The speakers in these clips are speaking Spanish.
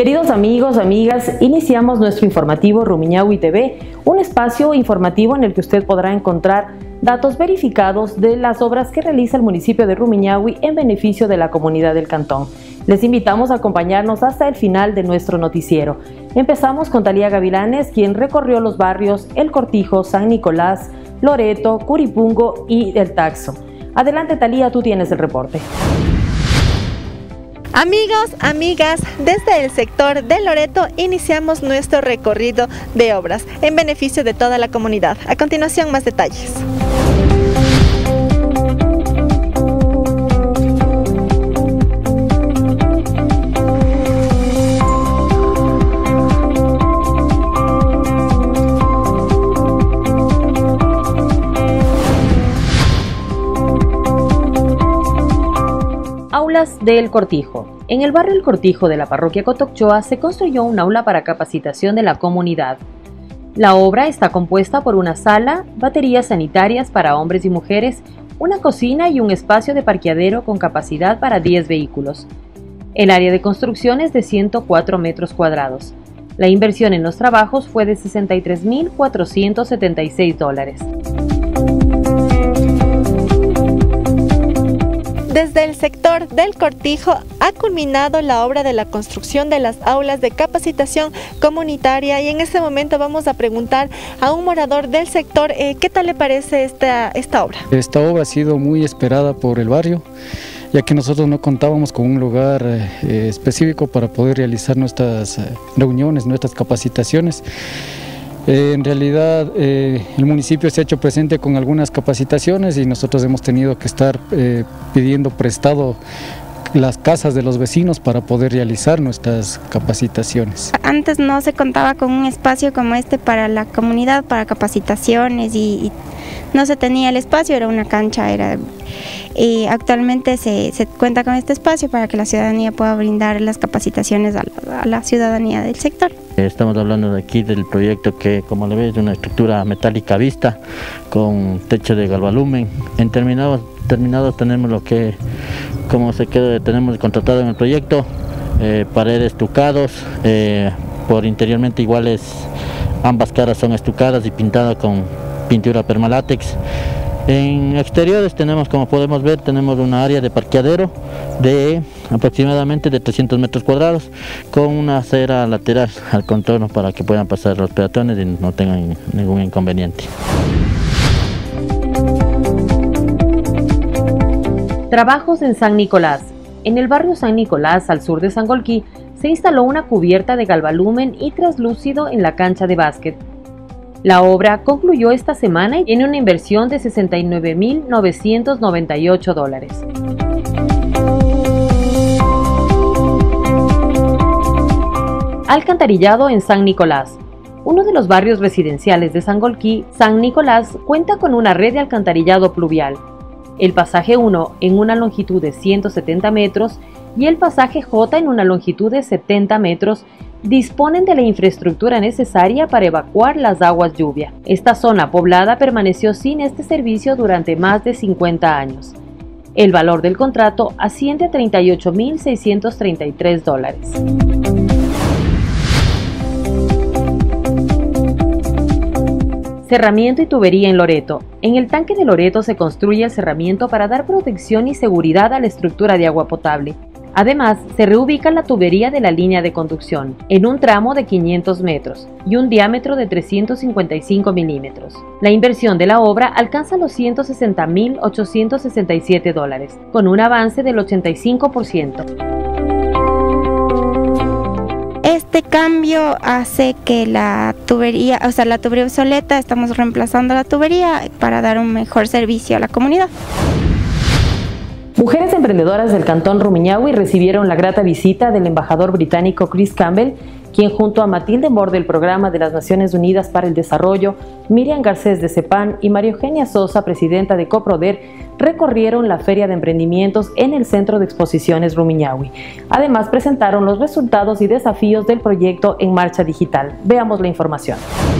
Queridos amigos, amigas, iniciamos nuestro informativo Rumiñahui TV, un espacio informativo en el que usted podrá encontrar datos verificados de las obras que realiza el municipio de Rumiñahui en beneficio de la comunidad del cantón. Les invitamos a acompañarnos hasta el final de nuestro noticiero. Empezamos con Talía Gavilanes, quien recorrió los barrios El Cortijo, San Nicolás, Loreto, Curipungo y El Taxo. Adelante, Talía, tú tienes el reporte. Amigos, amigas, desde el sector de Loreto iniciamos nuestro recorrido de obras en beneficio de toda la comunidad. A continuación, más detalles. Aulas de El Cortijo. En el barrio El Cortijo de la parroquia Cotocchoa se construyó un aula para capacitación de la comunidad. La obra está compuesta por una sala, baterías sanitarias para hombres y mujeres, una cocina y un espacio de parqueadero con capacidad para 10 vehículos. El área de construcción es de 104 metros cuadrados. La inversión en los trabajos fue de $63,476. Desde el sector del Cortijo ha culminado la obra de la construcción de las aulas de capacitación comunitaria y en este momento vamos a preguntar a un morador del sector qué tal le parece esta obra. Esta obra ha sido muy esperada por el barrio, ya que nosotros no contábamos con un lugar específico para poder realizar nuestras reuniones, nuestras capacitaciones. En realidad el municipio se ha hecho presente con algunas capacitaciones y nosotros hemos tenido que estar pidiendo prestado las casas de los vecinos para poder realizar nuestras capacitaciones. Antes no se contaba con un espacio como este para la comunidad, para capacitaciones y no se tenía el espacio, era una cancha, y actualmente se cuenta con este espacio para que la ciudadanía pueda brindar las capacitaciones a la ciudadanía del sector. Estamos hablando de aquí del proyecto que, como le ves, es una estructura metálica vista con techo de galvalumen. En terminados tenemos lo que, como se queda, tenemos contratado en el proyecto, paredes estucados, por interiormente iguales, ambas caras son estucadas y pintadas con pintura permalátex. En exteriores tenemos, como podemos ver, tenemos una área de parqueadero de aproximadamente de 300 metros cuadrados con una acera lateral al contorno para que puedan pasar los peatones y no tengan ningún inconveniente. Trabajos en San Nicolás. En el barrio San Nicolás, al sur de Sangolquí, se instaló una cubierta de galvalumen y traslúcido en la cancha de básquet. La obra concluyó esta semana y tiene una inversión de $69,998. Alcantarillado en San Nicolás. Uno de los barrios residenciales de Sangolquí, San Nicolás, cuenta con una red de alcantarillado pluvial. El pasaje 1 en una longitud de 170 metros y el pasaje J en una longitud de 70 metros disponen de la infraestructura necesaria para evacuar las aguas lluvia. Esta zona poblada permaneció sin este servicio durante más de 50 años. El valor del contrato asciende a $38,633. Cerramiento y tubería en Loreto. En el tanque de Loreto se construye el cerramiento para dar protección y seguridad a la estructura de agua potable. Además, se reubica la tubería de la línea de conducción, en un tramo de 500 metros y un diámetro de 355 milímetros. La inversión de la obra alcanza los $160,867, con un avance del 85%. Este cambio hace que la tubería obsoleta, estamos reemplazando la tubería para dar un mejor servicio a la comunidad. Mujeres emprendedoras del cantón Rumiñahui recibieron la grata visita del embajador británico Chris Campbell, quien junto a Matilde Moore del Programa de las Naciones Unidas para el Desarrollo, Miriam Garcés de CEPAN y María Eugenia Sosa, presidenta de Coproder, recorrieron la Feria de Emprendimientos en el Centro de Exposiciones Rumiñahui. Además, presentaron los resultados y desafíos del proyecto En Marcha Digital. Veamos la información.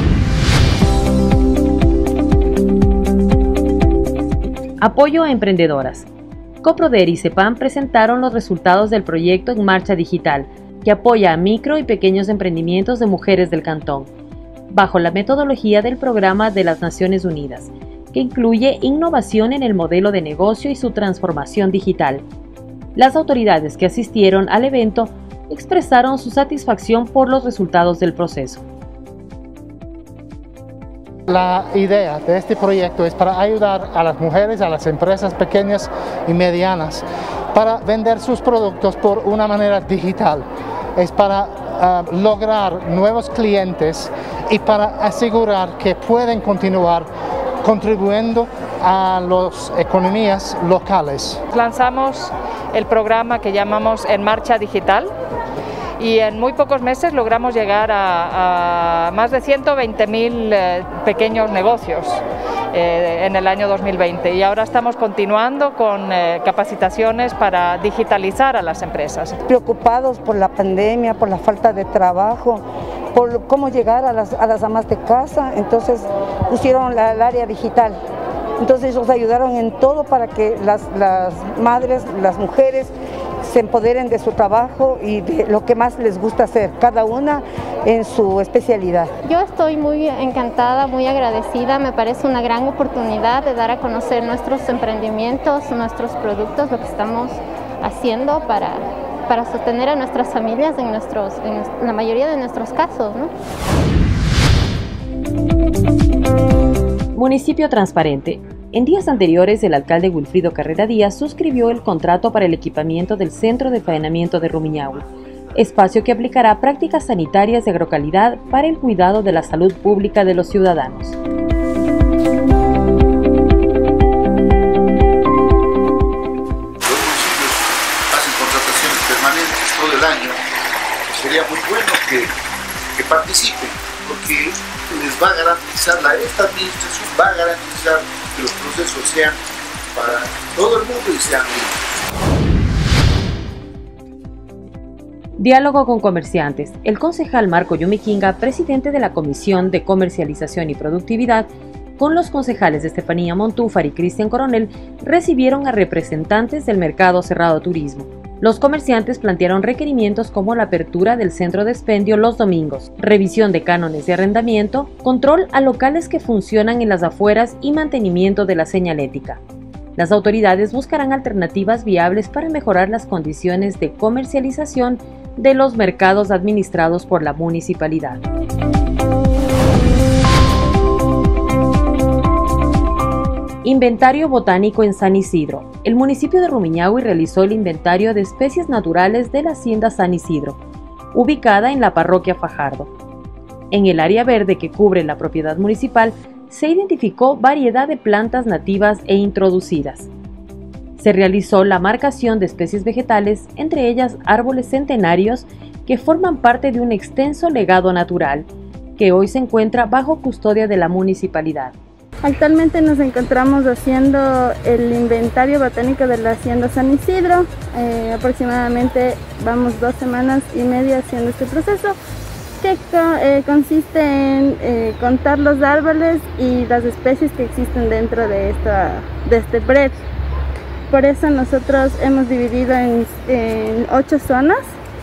Apoyo a emprendedoras. Coproder y CEPAN presentaron los resultados del proyecto En Marcha Digital, que apoya a micro y pequeños emprendimientos de mujeres del cantón, bajo la metodología del Programa de las Naciones Unidas, que incluye innovación en el modelo de negocio y su transformación digital. Las autoridades que asistieron al evento expresaron su satisfacción por los resultados del proceso. La idea de este proyecto es para ayudar a las mujeres, a las empresas pequeñas y medianas, para vender sus productos por una manera digital. Es para lograr nuevos clientes y para asegurar que pueden continuar contribuyendo a las economías locales. Lanzamos el programa que llamamos En Marcha Digital y en muy pocos meses logramos llegar a más de 120.000 pequeños negocios en el año 2020 y ahora estamos continuando con capacitaciones para digitalizar a las empresas. Preocupados por la pandemia, por la falta de trabajo, por cómo llegar a las amas de casa, entonces pusieron el área digital. Entonces ellos ayudaron en todo para que las madres, las mujeres se empoderen de su trabajo y de lo que más les gusta hacer, cada una en su especialidad. Yo estoy muy encantada, muy agradecida, me parece una gran oportunidad de dar a conocer nuestros emprendimientos, nuestros productos, lo que estamos haciendo para sostener a nuestras familias en la mayoría de nuestros casos, ¿no? Municipio transparente. En días anteriores, el alcalde Wilfrido Carrera Díaz suscribió el contrato para el equipamiento del Centro de Faenamiento de Rumiñahui, espacio que aplicará prácticas sanitarias de agrocalidad para el cuidado de la salud pública de los ciudadanos. Los municipios hacen contrataciones permanentes todo el año. Sería muy bueno que participen, porque les va a garantizar, esta administración va a garantizar que los procesos sean para todo el mundo y sean libres. Diálogo con comerciantes. El concejal Marco Yumiquinga, presidente de la Comisión de Comercialización y Productividad, con los concejales Estefanía Montúfar y Cristian Coronel, recibieron a representantes del mercado cerrado turismo. Los comerciantes plantearon requerimientos como la apertura del centro de expendio los domingos, revisión de cánones de arrendamiento, control a locales que funcionan en las afueras y mantenimiento de la señalética. Las autoridades buscarán alternativas viables para mejorar las condiciones de comercialización de los mercados administrados por la municipalidad. Inventario botánico en San Isidro. El municipio de Rumiñahui realizó el inventario de especies naturales de la hacienda San Isidro, ubicada en la parroquia Fajardo. En el área verde que cubre la propiedad municipal, se identificó variedad de plantas nativas e introducidas. Se realizó la marcación de especies vegetales, entre ellas árboles centenarios que forman parte de un extenso legado natural, que hoy se encuentra bajo custodia de la municipalidad. Actualmente nos encontramos haciendo el inventario botánico de la hacienda San Isidro. Aproximadamente vamos 2 semanas y media haciendo este proceso, que consiste en contar los árboles y las especies que existen dentro de este predio. Por eso nosotros hemos dividido en 8 zonas,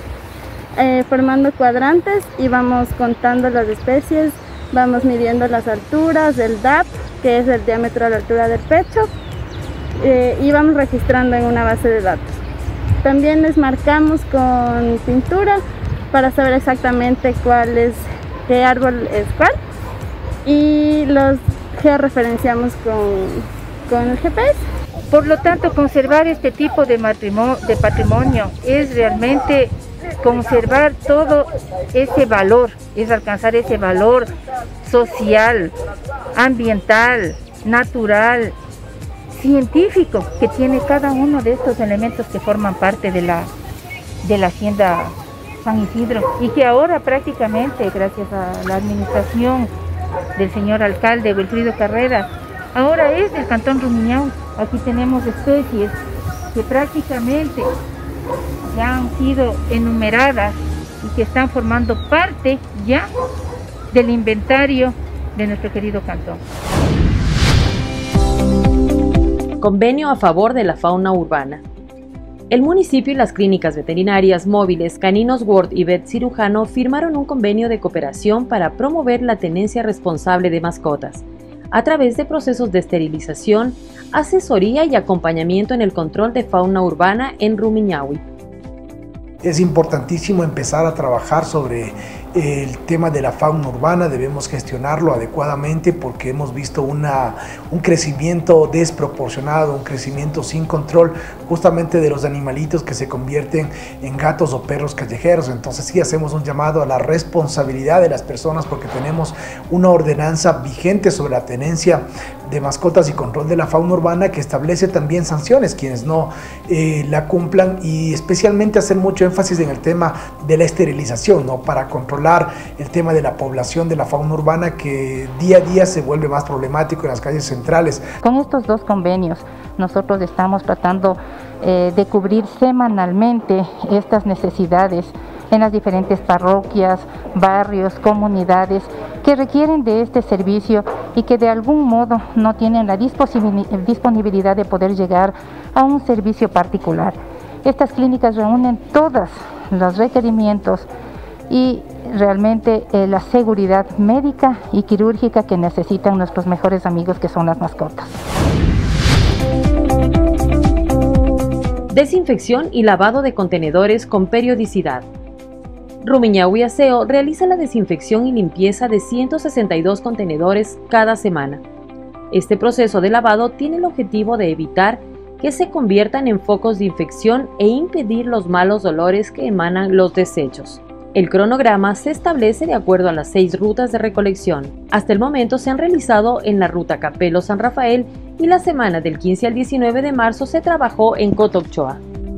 formando cuadrantes, y vamos contando las especies, vamos midiendo las alturas, el DAP, que es el diámetro a la altura del pecho, y vamos registrando en una base de datos. También les marcamos con pintura para saber exactamente qué árbol es cuál, y los georreferenciamos con el GPS. Por lo tanto, conservar este tipo de patrimonio es realmente conservar todo ese valor, es alcanzar ese valor social, ambiental, natural, científico que tiene cada uno de estos elementos que forman parte de la hacienda San Isidro, y que ahora prácticamente, gracias a la administración del señor alcalde Wilfrido Carrera, ahora es del cantón Rumiñahui. Aquí tenemos especies que prácticamente ya han sido enumeradas y que están formando parte ya del inventario de nuestro querido cantón. Convenio a favor de la fauna urbana. El municipio y las clínicas veterinarias móviles Caninos World y Vet Cirujano firmaron un convenio de cooperación para promover la tenencia responsable de mascotas, a través de procesos de esterilización, asesoría y acompañamiento en el control de fauna urbana en Rumiñahui. Es importantísimo empezar a trabajar sobre el tema de la fauna urbana, debemos gestionarlo adecuadamente porque hemos visto un crecimiento desproporcionado, un crecimiento sin control justamente de los animalitos que se convierten en gatos o perros callejeros. Entonces sí hacemos un llamado a la responsabilidad de las personas porque tenemos una ordenanza vigente sobre la tenencia de mascotas y control de la fauna urbana que establece también sanciones quienes no la cumplan, y especialmente hacer mucho énfasis en el tema de la esterilización, ¿no? Para controlar el tema de la población de la fauna urbana que día a día se vuelve más problemático en las calles centrales. Con estos dos convenios nosotros estamos tratando de cubrir semanalmente estas necesidades en las diferentes parroquias, barrios, comunidades que requieren de este servicio y que de algún modo no tienen la disponibilidad de poder llegar a un servicio particular. Estas clínicas reúnen todos los requerimientos y realmente la seguridad médica y quirúrgica que necesitan nuestros mejores amigos, que son las mascotas. Desinfección y lavado de contenedores con periodicidad. Rumiñahui Aseo realiza la desinfección y limpieza de 162 contenedores cada semana. Este proceso de lavado tiene el objetivo de evitar que se conviertan en focos de infección e impedir los malos olores que emanan los desechos. El cronograma se establece de acuerdo a las 6 rutas de recolección. Hasta el momento se han realizado en la ruta Capelo-San Rafael y la semana del 15 al 19 de marzo se trabajó en Cotocchoa.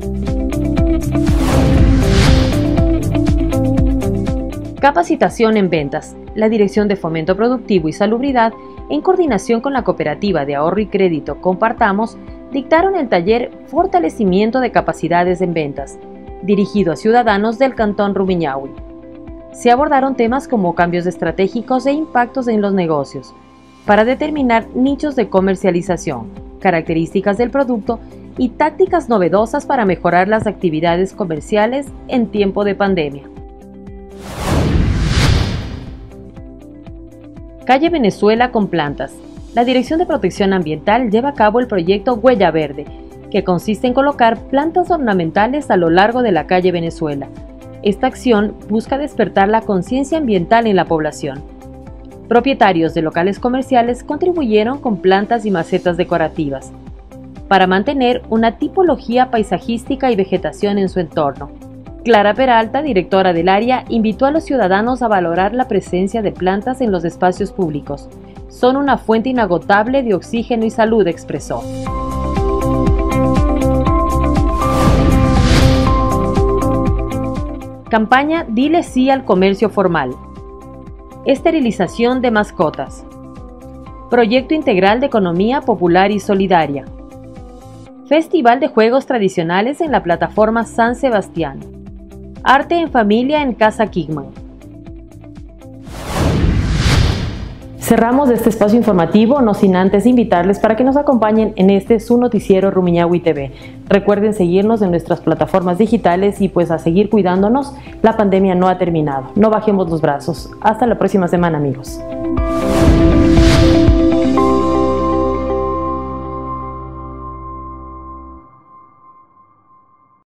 Capacitación en ventas. La Dirección de Fomento Productivo y Salubridad, en coordinación con la Cooperativa de Ahorro y Crédito Compartamos, dictaron el taller Fortalecimiento de Capacidades en Ventas, dirigido a ciudadanos del Cantón Rumiñahui. Se abordaron temas como cambios estratégicos e impactos en los negocios, para determinar nichos de comercialización, características del producto y tácticas novedosas para mejorar las actividades comerciales en tiempo de pandemia. Calle Venezuela con plantas. La Dirección de Protección Ambiental lleva a cabo el proyecto Huella Verde, que consiste en colocar plantas ornamentales a lo largo de la calle Venezuela. Esta acción busca despertar la conciencia ambiental en la población. Propietarios de locales comerciales contribuyeron con plantas y macetas decorativas, para mantener una tipología paisajística y vegetación en su entorno. Clara Peralta, directora del área, invitó a los ciudadanos a valorar la presencia de plantas en los espacios públicos. Son una fuente inagotable de oxígeno y salud, expresó. Campaña Dile sí al comercio formal. Esterilización de mascotas. Proyecto integral de economía popular y solidaria. Festival de juegos tradicionales en la plataforma San Sebastián. Arte en familia en Casa Kigman. Cerramos este espacio informativo, no sin antes invitarles para que nos acompañen en su noticiero Rumiñahui TV. Recuerden seguirnos en nuestras plataformas digitales y pues a seguir cuidándonos, la pandemia no ha terminado. No bajemos los brazos. Hasta la próxima semana, amigos.